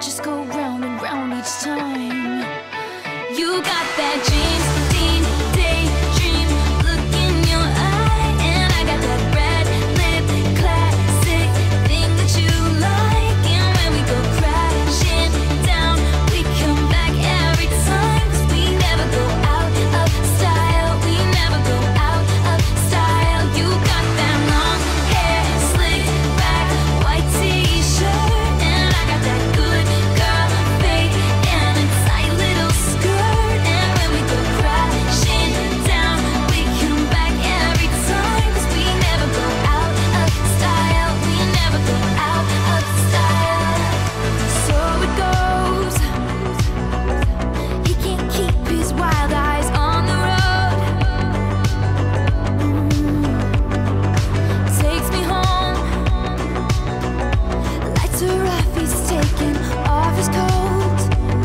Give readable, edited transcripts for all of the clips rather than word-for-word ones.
just go round and round each time. You got that James Dean daydream look in your eye, and I got that red lip classic thing that you like. And when we go crashing down, we come back every time, 'cause we never go out of style. We never go out of style. You got that long hair slicked back, white t-shirt, and I got that good girl fake and a tight little skirt. And when we go crashing down, we come back every time, 'cause we never go out of style. We never go out of style. So it goes. He can't keep his wild eyes on the road. Takes me home. Lights are off, he's taking off his coat.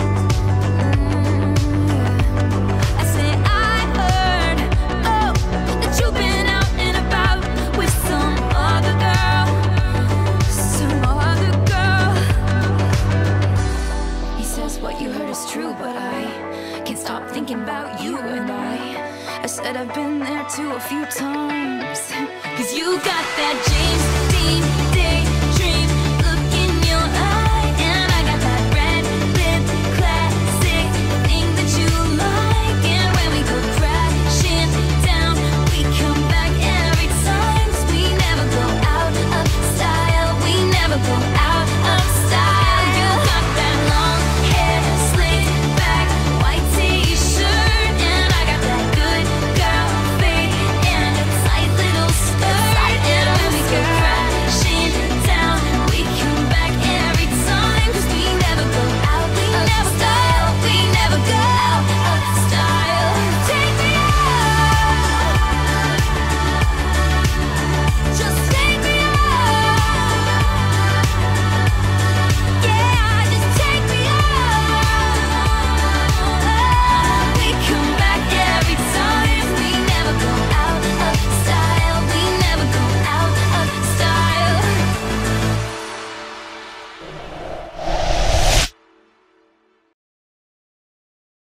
I say I heard, oh, that you've been out and about with some other girl, some other girl. He says what you heard is true, but I can't stop thinking about you. And I said I've been there too a few times, 'cause you got that James Dean day